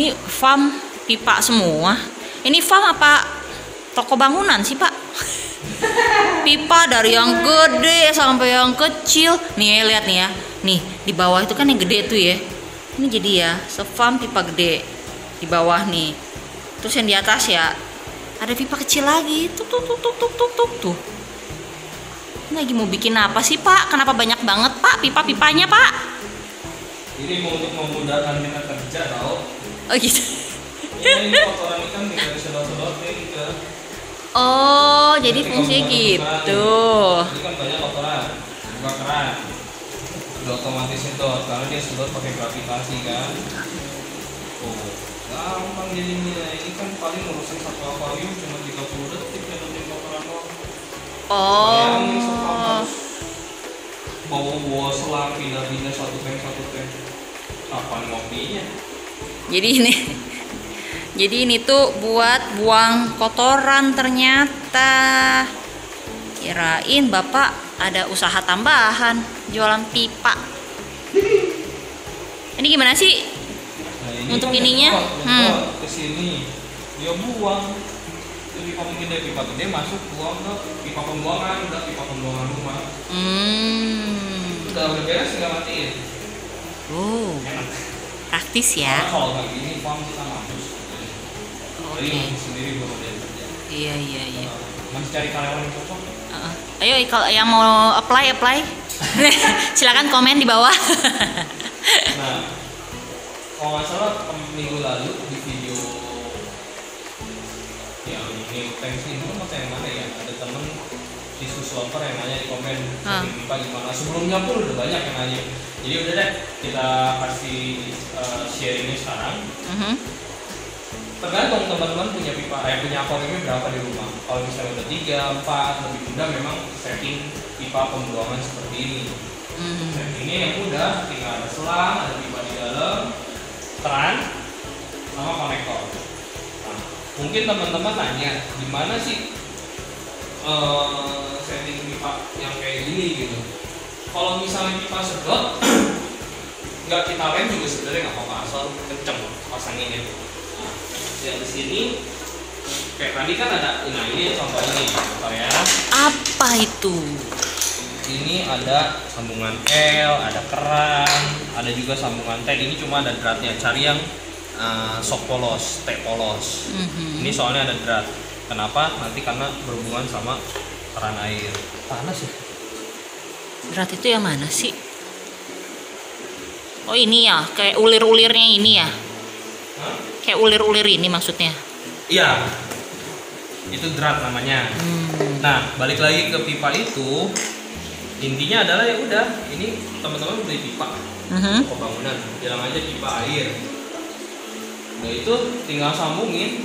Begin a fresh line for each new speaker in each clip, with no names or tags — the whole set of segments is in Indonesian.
Ini farm pipa semua. Ini farm apa toko bangunan sih, Pak? Pipa dari yang gede sampai yang kecil. Nih, lihat nih ya. Nih, di bawah itu kan yang gede tuh ya. Ini jadi ya, se-farm pipa gede di bawah nih. Terus yang di atas ya ada pipa kecil lagi. Tuh. Ini lagi mau bikin apa sih, Pak? Kenapa banyak banget, Pak, pipa-pipanya, Pak?
Ini mau untuk memudahkan kita kerja, tau?
Oh gitu.
Ini kotoran ikan tinggal disedot-sedotin ke.
Oh, jadi fungsinya gitu.
Ini kan banyak kotoran, buka keran. Udah otomatis sedot, karena dia sedot pakai gravitasi kan. Oh, gampang jadinya. Ini kan paling ngurusin satu akuarium cuma 30 detik nyedotin kotoran doang. Bayangin sekarang harus bawa selang pindah-pindah satu tank. Kapan ngopinya?
Jadi ini tuh buat buang kotoran ternyata. Kirain Bapak ada usaha tambahan jualan pipa. Ini gimana sih?
Nah, ini
Untuk
kan
ininya?
ke sini dia buang. Itu pipa gede masuk buang ke pipa pembuangan, udah pipa pembuangan rumah. Udah beres tinggal matiin.
Oh,
Enak.
praktis
Karena
ya.
kalau kayak gini farm kita mampus. Jadi
Oke.
sendiri belum ada yang kerja.
Iya.
Masih cari karyawan yang cocok.
Ayo kalau yang mau apply. Silakan komen di bawah.
Nah, kalau nggak salah minggu lalu di video yang ini thanks ini yang mana ya, ada temen di Suslover yang nanya di komen setting pipa gimana. Sebelumnya pun udah banyak yang nanya. Jadi udah deh kita kasih sharingnya sekarang. Tergantung teman-teman punya pipa, punya akuariumnya berapa di rumah. Kalau misalnya udah 3, 4 lebih mudah, memang setting pipa pembuangan seperti ini. Settingnya yang mudah, tinggal ada selang, ada pipa di dalam, keran, sama konektor. Nah, mungkin teman-teman nanya, gimana sih setting pipa yang kayak gini gitu? Kalau misalnya pipa sedot, nggak kita lem juga sebenarnya nggak apa-apa, asal kenceng pasanginnya. Nah, yang di sini kayak tadi kan ada, nah ini contohnya nih, bentar ya.
Apa itu?
Ini ada sambungan L, ada keran, ada juga sambungan T. Ini cuma ada dratnya. Cari yang sok polos, T polos. Ini soalnya ada drat. Kenapa? Nanti karena berhubungan sama keran air. Panas ya?
Drat itu yang mana sih? Oh ini ya, kayak ulir-ulirnya ini ya?
Hah?
Kayak ulir-ulir ini maksudnya?
Iya. Itu drat namanya. Nah, balik lagi ke pipa itu. Intinya adalah ya udah, ini teman-teman beli pipa bangunan, bilang aja pipa air. Nah itu tinggal sambungin,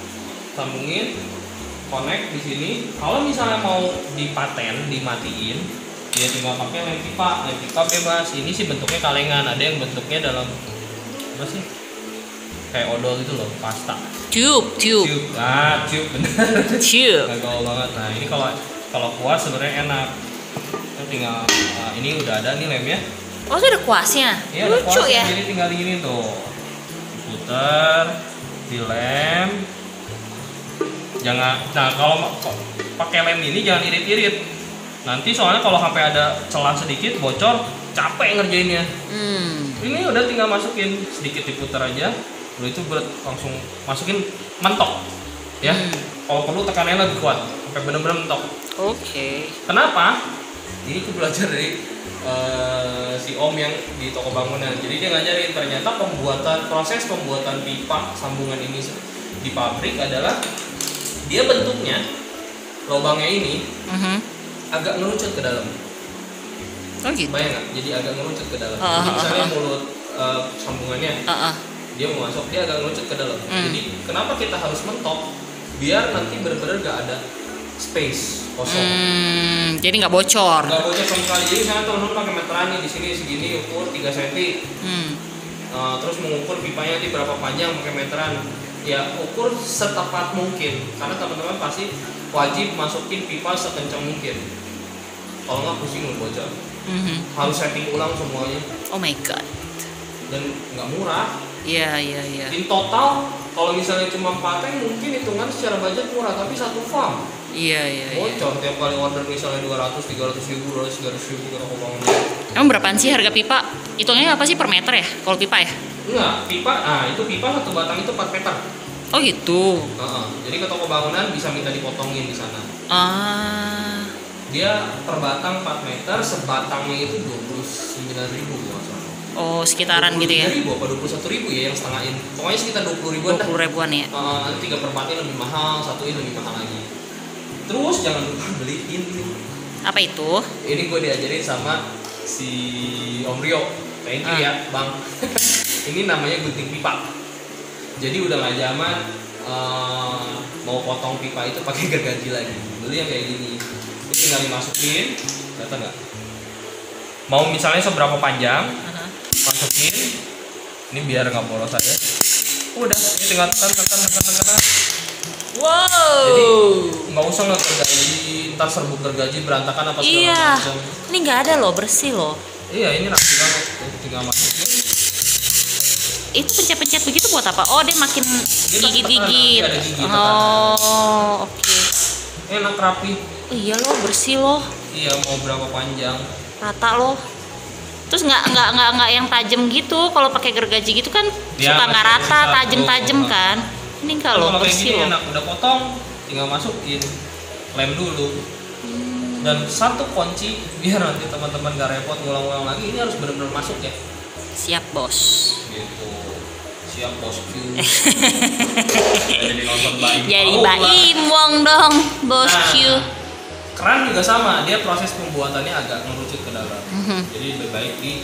connect di sini. Kalau misalnya mau dipaten, dimatiin, dia tinggal pakai lem pipa bebas. Ini sih bentuknya kalengan, ada yang bentuknya dalam apa sih? Kayak odol gitu loh, pasta.
Tube.
Ah, tube bener.
Tube.
Gagal banget. Nah ini kalau kuas sebenarnya enak. Tinggal ini udah ada nih lemnya.
Oh itu ada kuasnya.
Iya,
Lucu ya.
Jadi tinggal ini tuh diputer, dilem. Jangan, nah kalau pakai lem ini jangan irit-irit. Nanti soalnya kalau sampai ada celah sedikit bocor, capek ngerjainnya. Ini udah tinggal masukin sedikit diputer aja. Lalu itu langsung masukin mentok. Ya. Kalau perlu tekanannya lebih kuat sampai benar-benar mentok.
Oke.
Kenapa? Ini aku belajar dari si Om yang di toko bangunan. Jadi dia ngajarin ternyata proses pembuatan pipa sambungan ini di pabrik adalah dia bentuknya lubangnya ini agak ngerucut ke dalam.
Oh gitu.
Bayang nggak? Jadi agak ngerucut ke dalam. Jadi misalnya mulut sambungannya dia mau masuk, dia agak ngerucut ke dalam. Jadi kenapa kita harus mentok? Biar nanti benar-benar gak ada space kosong.
Jadi nggak bocor.
Nggak bocor sama sekali. Jadi misalnya teman-teman pakai meteran nih, di sini segini ukur 3 cm. Terus mengukur pipanya nanti berapa panjang pakai meteran. Ya ukur setepat mungkin. Karena teman-teman pasti wajib masukin pipa sekencang mungkin. Kalau nggak pusing lu bocor. Harus setting ulang semuanya.
Oh my god.
Dan nggak murah.
Iya, iya, iya.
In total kalau misalnya cuma 4 tank mungkin hitungan secara budget murah, tapi satu farm
Iya, iya, iya.
bocor tiap kali order misalnya 200, 300 ribu, 300 ribu ke toko bangunan.
Emang berapaan sih harga pipa? Hitungnya apa sih, per meter ya? Kalau pipa ya?
Enggak, pipa, itu pipa satu batang itu 4 meter.
Oh gitu.
Jadi ke toko bangunan bisa minta dipotongin di sana.
Ah.
Dia per batang 4 meter, sebatangnya itu 29 ribu kalau nggak salah.
Oh, sekitaran gitu ya?
23 ribu apa 21 ribu ya yang setengah in. Pokoknya sekitar 20 ribuan
20 ribuan ya?
Nanti 3/4 lebih mahal, 1 in lebih mahal lagi. Terus jangan lupa beli ini.
Apa itu?
Ini gue diajarin sama si Om Rio. Thank you ya bang. Ini namanya gunting pipa. Jadi udah nggak zaman mau potong pipa itu pakai gergaji lagi. Beli yang kayak gini. Ini tinggal dimasukin, kelihatan nggak? Mau misalnya seberapa panjang, masukin. Ini biar nggak boros aja. Udah, ini tinggal tekan.
Wow.
Jadi nggak usah ngegergaji, ntar serbuk gergaji berantakan apa segala
Iya.
macam.
Ini nggak ada loh, bersih loh.
Iya, ini rapi banget. Tinggal masukin.
Itu pencet-pencet begitu buat apa? Oh, dia makin gigit-gigit.
Ada gigi
Oh, oke.
Enak rapi.
Oh, iya loh, bersih loh,
Iya, mau berapa panjang?
rata loh. Terus nggak yang tajam gitu. Kalau pakai gergaji gitu kan
Ya,
suka nggak rata,
bisa.
tajam kan. Ini enggak loh,
Kalau kayak
bersih
gini
loh.
enak, udah potong, tinggal masukin, lem dulu. Dan satu kunci biar nanti teman-teman gak repot ngulang-ngulang lagi, ini harus benar-benar masuk ya.
Siap bos.
Gitu. Siap bosku. Jadi nonton Baim.
Jadi
Tahu
Baim
lah.
Wong dong, bosku.
Keran juga sama, dia proses pembuatannya agak mengerucut ke dalam. Jadi lebih baik di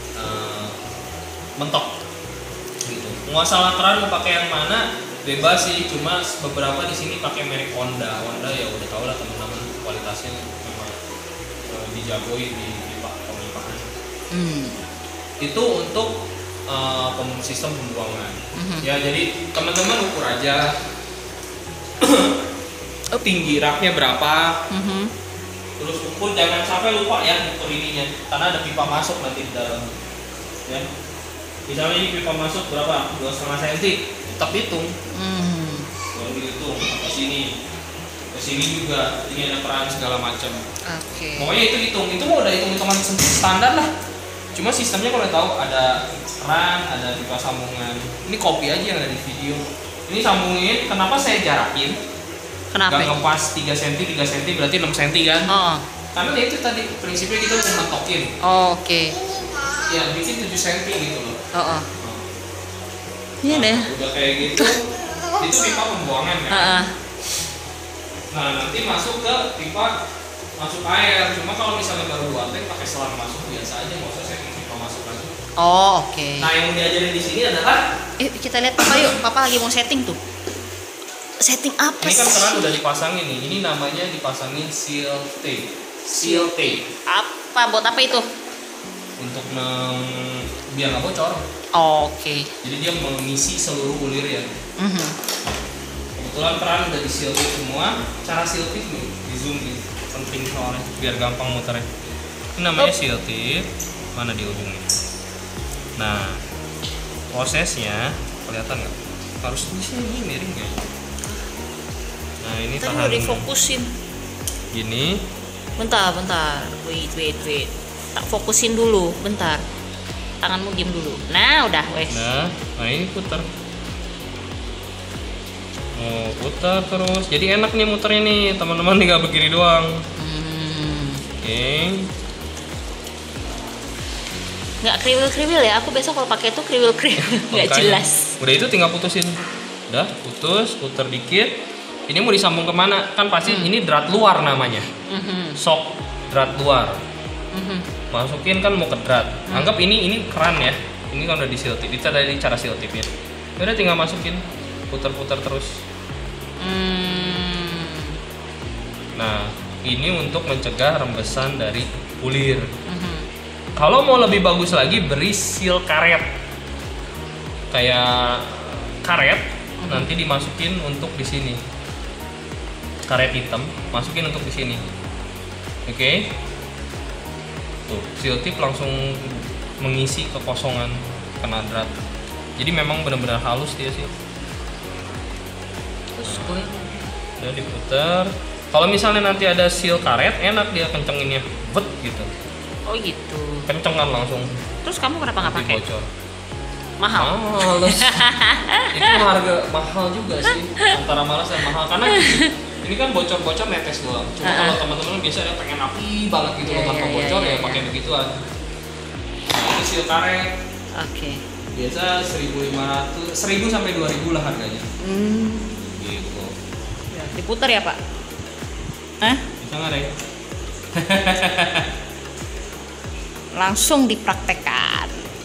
mentok. Gitu. Masalah keran mau pakai yang mana bebas sih, cuma beberapa di sini pakai merek Honda. Honda ya udah tau lah teman-teman, kualitasnya memang dijagoi di pemipahan. Itu untuk sistem pembuangan. Ya jadi teman-teman ukur aja tinggi raknya berapa. Terus ukur, jangan sampai lupa ya ukur ininya, karena ada pipa masuk nanti di dalam. Ya. Misalnya ini pipa masuk berapa? 2,5 cm. Tetap hitung. Baru dihitung ke sini juga. Ini ada keran segala macam.
Oke.
Pokoknya itu hitung. Itu mau udah hitung-hitungan standar lah. Cuma sistemnya kalau tahu ada keran, ada pipa sambungan. Ini copy aja yang ada di video. Ini sambungin. Kenapa saya jarakin?
Kenapa?
Gak ngepas 3 cm, 3 cm berarti 6 cm kan?
Oh.
Karena itu tadi prinsipnya kita mau mentokin.
Oh, oke.
Ya bikin 7 cm gitu loh.
Oh. Iya deh.
Udah kayak gitu. Itu pipa pembuangan kan? Nah nanti masuk ke pipa masuk air. Cuma kalau misalnya baru 2 tank pakai selang masuk biasa aja, nggak usah setting pipa masuk lagi.
Oh, oke.
Nah yang diajarin di sini adalah
Kita lihat Papa yuk. Papa lagi mau setting tuh. Setting apa
ini kan
sih?
keran udah dipasangin nih. Ini namanya dipasangin seal tape. Seal tape
Apa? Buat apa itu?
untuk biar nggak bocor.
Oh, oke.
Jadi dia mengisi seluruh ulir ya. Kebetulan keran udah di seal tape semua. Cara seal tape nih di zoom nih penting soalnya biar gampang muternya. Ini namanya seal tape. Mana di ujungnya? Nah prosesnya kelihatan nggak? Harus di sini miring kayaknya. Nah ini
Tadi
tahan
udah difokusin.
gini.
Bentar. Wait. Tak fokusin dulu, bentar. Tanganmu diem dulu. Nah, udah, wes.
Nah ini putar. Oh putar terus. Jadi enak nih muternya nih teman-teman, tinggal begini doang. Oke.
Nggak kriwil-kriwil ya. Aku besok kalau pakai itu kriwil-kriwil. Nggak jelas.
Udah itu tinggal putusin. Udah putus, putar dikit. Ini mau disambung kemana? Kan pasti ini drat luar namanya. Sok drat luar. Masukin kan mau ke drat. Anggap ini keran ya. Ini kan udah di seal tip. Itu dari cara seal tip ya. Udah tinggal masukin, putar-putar terus. Nah, ini untuk mencegah rembesan dari ulir. Kalau mau lebih bagus lagi, beri seal karet. Kayak karet nanti dimasukin untuk di sini. Karet hitam, masukin untuk di sini. Oke. Tuh, seal tip langsung mengisi kekosongan kena drat. Jadi memang benar-benar halus dia sih.
Terus gue
Udah diputer. Kalau misalnya nanti ada seal karet, enak dia kencenginnya, bet gitu.
oh gitu.
Kenceng kan langsung.
Terus kamu kenapa nggak
nanti
pakai?
bocor.
Mahal.
Males. Itu harga mahal juga sih. Antara malas dan mahal karena ini kan bocor-bocor netes doang. Cuma kalau teman-teman biasanya pengen api banget gitu loh tanpa bocor ya pakai begituan. Nah, ini seal karet.
Oke.
Biasa 1.500, 1.000 sampai 2.000 lah harganya. Gitu.
Ya, diputar ya Pak? Hah?
Bisa nggak Rey?
Langsung dipraktekkan.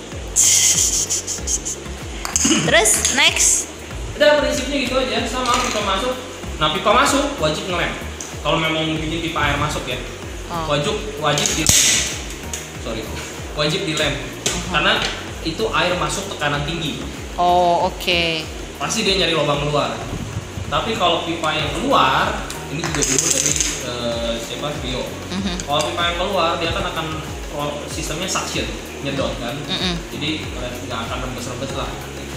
Terus next.
Udah prinsipnya gitu aja, sama pipa masuk. Nah pipa masuk wajib ngelem. Kalau memang mau bikin pipa air masuk ya, wajib dilem. Wajib dilem. Karena itu air masuk tekanan tinggi.
Oh oke.
Pasti dia nyari lubang keluar. Tapi kalau pipa yang keluar, ini juga dulu dari Bio. Kalau pipa yang keluar dia akan sistemnya suction, nyedot kan. Jadi nggak akan rembes-rembes lah.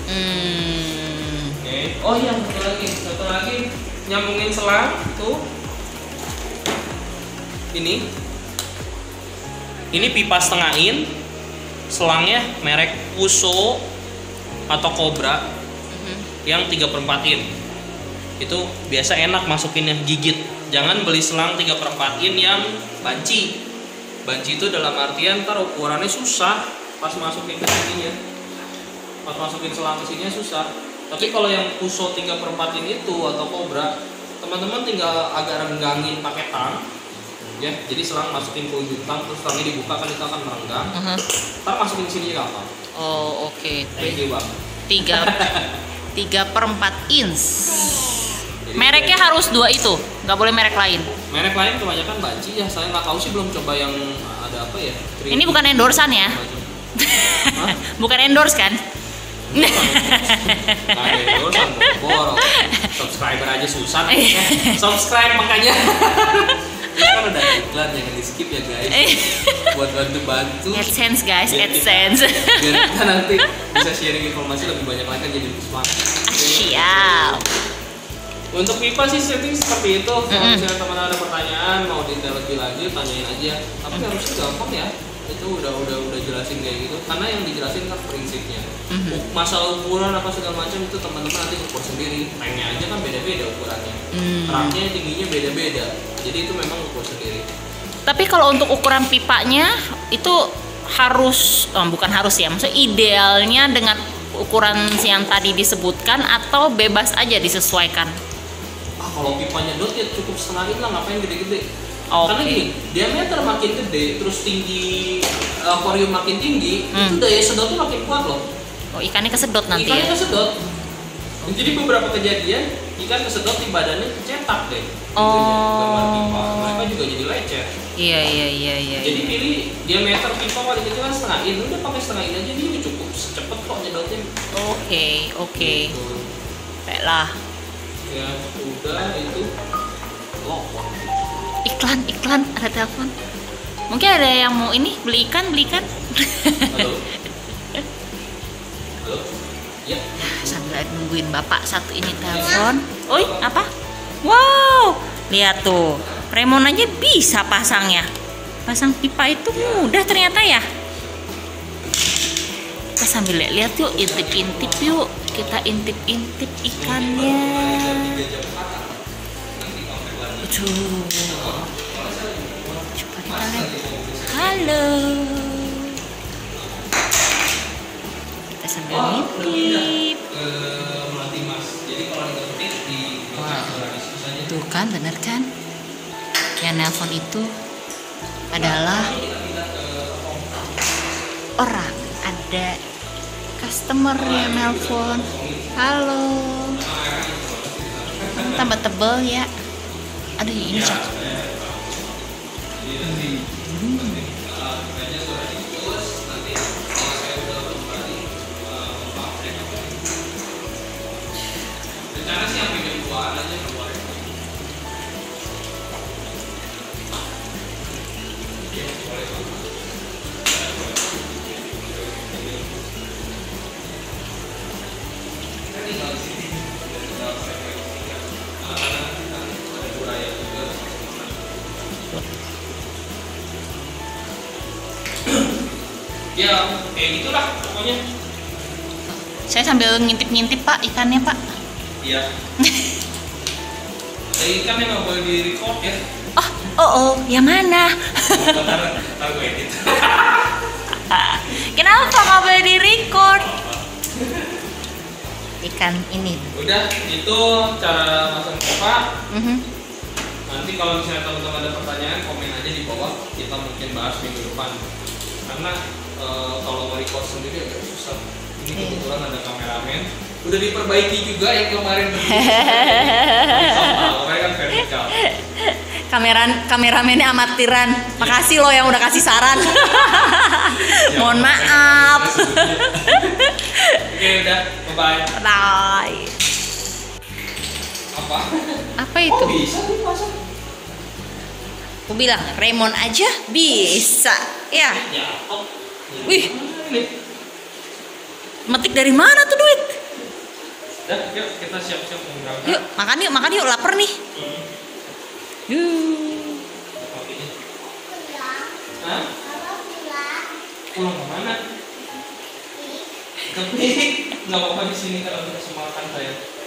Oke. Oh iya satu lagi nyambungin selang tuh. Ini pipa setengah in, selangnya merek Puso atau Cobra yang 3/4 in. Itu biasa enak masukinnya gigit. Jangan beli selang 3/4 in yang banci. Banci itu dalam artian ntar ukurannya susah pas masukin ke sininya. Pas masukin selang ke sininya susah. Tapi kalau yang Puso 3/4 in itu atau Cobra, teman-teman tinggal agak renggangin pakai tang. Ya, jadi selang masukin ke ujung tang terus tangnya dibuka kan itu akan merenggang. Ntar masukin ke sini gampang.
Oh oke.
Thank you bang.
3/4 inch. Mereknya harus 2 itu, nggak boleh merek lain.
Merek lain kebanyakan banci ya, saya nggak tahu sih, belum coba yang ada apa ya.
Ini bukan endorsean ya? Bukan endorse kan?
Nggak ada endorsean, borong. Subscriber aja susah. Subscribe makanya. Ini kan udah iklan, jangan di skip ya guys. Buat bantu-bantu.
AdSense guys, AdSense.
Biar kita nanti bisa sharing informasi lebih banyak lagi kan, jadi semangat.
Siap.
Untuk pipa sih setting seperti itu. Kalau misalnya teman ada pertanyaan mau detail lebih lanjut, tanyain aja. Tapi harusnya gampang ya. Itu udah jelasin kayak gitu. Karena yang dijelasin kan prinsipnya. Masalah ukuran apa segala macam itu teman-teman nanti ukur sendiri. Tanknya aja kan beda-beda ukurannya. Raknya tingginya beda-beda. Jadi itu memang ukur sendiri.
Tapi kalau untuk ukuran pipanya itu harus, bukan harus ya, maksudnya idealnya dengan ukuran yang tadi disebutkan atau bebas aja disesuaikan?
Kalau pipanya dot ya cukup setengah in lah, ngapain gede-gede. Karena gini, diameter makin gede, terus tinggi akuarium makin tinggi, itu daya sedotnya makin kuat loh.
Oh, ikannya kesedot nanti
ikannya
ya?
kesedot. Jadi beberapa kejadian ikan kesedot di badannya cetak deh. Gambar pipa, mereka juga jadi lecet.
Iya.
Jadi pilih diameter pipa paling kecil kan setengah in, udah pakai setengah in aja, dia cukup cepet kok nyedotnya.
Oke. Baiklah.
Ya udah itu.
Iklan ada telepon. Mungkin ada yang mau ini beli ikan.
Halo. Ya.
Sambil nungguin bapak satu ini telepon. Oi, apa? Wow, lihat tuh. Remon aja bisa pasangnya. Pasang pipa itu mudah ternyata ya. Kita sambil lihat yuk, intip yuk. Kita intip ikannya. Tuh. Coba kita lihat. Halo. Kita sambil ngintip. Wow. Tuh kan, bener kan? Yang nelpon itu adalah orang, ada customer yang nelpon. Halo. Tambah tebel ya. Aduh, ini cakep.
Rencana sih sampai jam 2-an aja keluar. Ya kayak gitulah pokoknya.
Saya sambil ngintip-ngintip Pak ikannya Pak.
Iya. Ikannya nggak boleh di record ya.
Oh, yang mana?
Ntar gue edit.
Kenapa nggak boleh di record? Ikan ini.
Udah, itu cara masang pipa.
Mhm.
Nanti kalau misalnya teman-teman ada pertanyaan, komen aja di bawah. Kita mungkin bahas minggu depan. Karena kalau mau record sendiri agak susah. Ini kebetulan ada kameramen. Udah diperbaiki juga yang kemarin. Kemarin kan vertikal.
Kameramennya amatiran. Makasih loh yang udah kasih saran. Mohon maaf.
Oke, udah. Bye-bye.
Bye.
Apa?
Apa itu?
Oh, bisa dipasang.
Aku bilang Raymond aja bisa. Ya.
Ya, oh.
Wih.
Ini.
Metik dari mana tuh duit?
Dah, yuk kita siap-siap mau berangkat.
Yuk, makan yuk, lapar nih. Yuk.
Oke. Hah? Pulang kemana? Ke Pik. Nggak apa-apa di sini kalau kita semua makan saya.